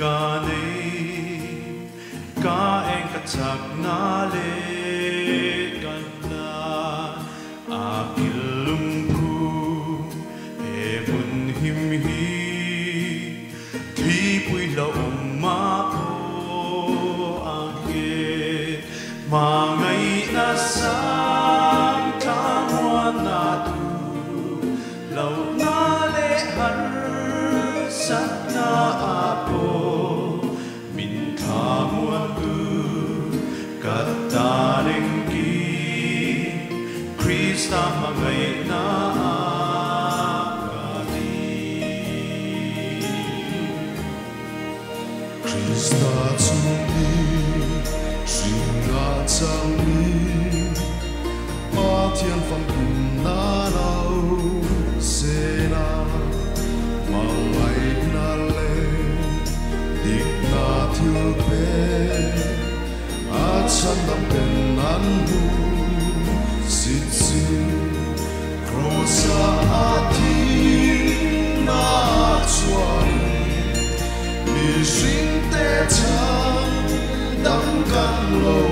ca nei ca en ka chak na le kan na a kilum ku e mun him hi thi pui lo ma ko a ke ma ngai na sang ta mua na tu lo na le har sat na a po min tha mua tu ta ring ki Krista ma ngai na ka di Krista chung ni sing na chang ni ma thian phang kun na lao se na ma ngai na le dik na thiu pe a chan dam pen nan bu sit si crossa a ti na chuan mi sing te chan dam kan lo